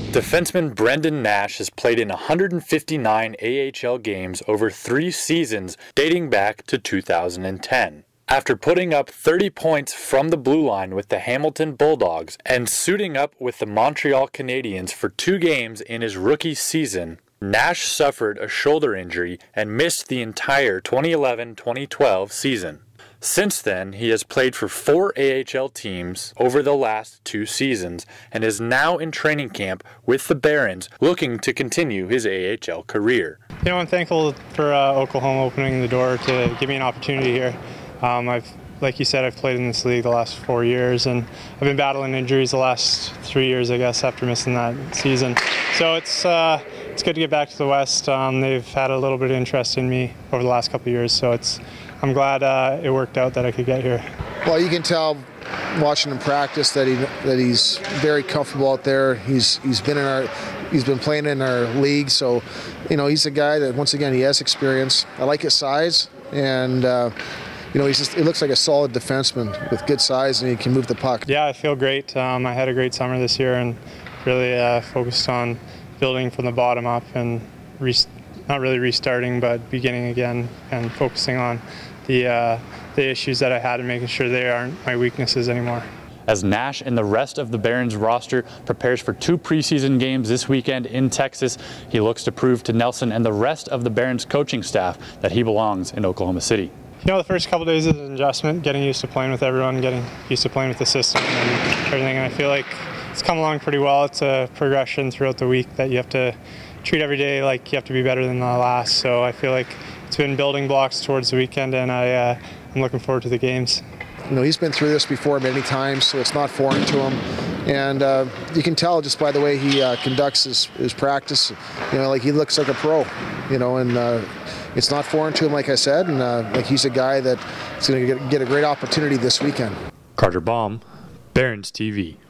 Defenseman Brendan Nash has played in 159 AHL games over 3 seasons dating back to 2010. After putting up 30 points from the blue line with the Hamilton Bulldogs and suiting up with the Montreal Canadiens for 2 games in his rookie season, Nash suffered a shoulder injury and missed the entire 2011-2012 season. Since then, he has played for 4 AHL teams over the last 2 seasons and is now in training camp with the Barons, looking to continue his AHL career. You know, I'm thankful for Oklahoma opening the door to give me an opportunity here. Like you said, I've played in this league the last 4 years, and I've been battling injuries the last 3 years, I guess, after missing that season. So it's good to get back to the West. They've had a little bit of interest in me over the last couple of years, so I'm glad it worked out that I could get here. Well, you can tell watching him practice that he's very comfortable out there. He's been playing in our league, so you know he's a guy that once again he has experience. I like his size, and you know he looks like a solid defenseman with good size, and he can move the puck. Yeah, I feel great. I had a great summer this year, and really focused on building from the bottom up and not really restarting, but beginning again and focusing on the issues that I had and making sure they aren't my weaknesses anymore. As Nash and the rest of the Barons roster prepares for 2 preseason games this weekend in Texas, he looks to prove to Nelson and the rest of the Barons coaching staff that he belongs in Oklahoma City. You know, the first couple of days is an adjustment, getting used to playing with everyone, getting used to playing with the system and everything, and I feel like it's come along pretty well. It's a progression throughout the week that you have to treat every day like you have to be better than the last, so I feel like it's been building blocks towards the weekend, and I'm looking forward to the games. You know, he's been through this before many times, so it's not foreign to him. And you can tell just by the way he conducts his practice, you know, like he looks like a pro, you know, and it's not foreign to him, like I said, and like he's a guy that's going to get a great opportunity this weekend. Carter Baum, Barons TV.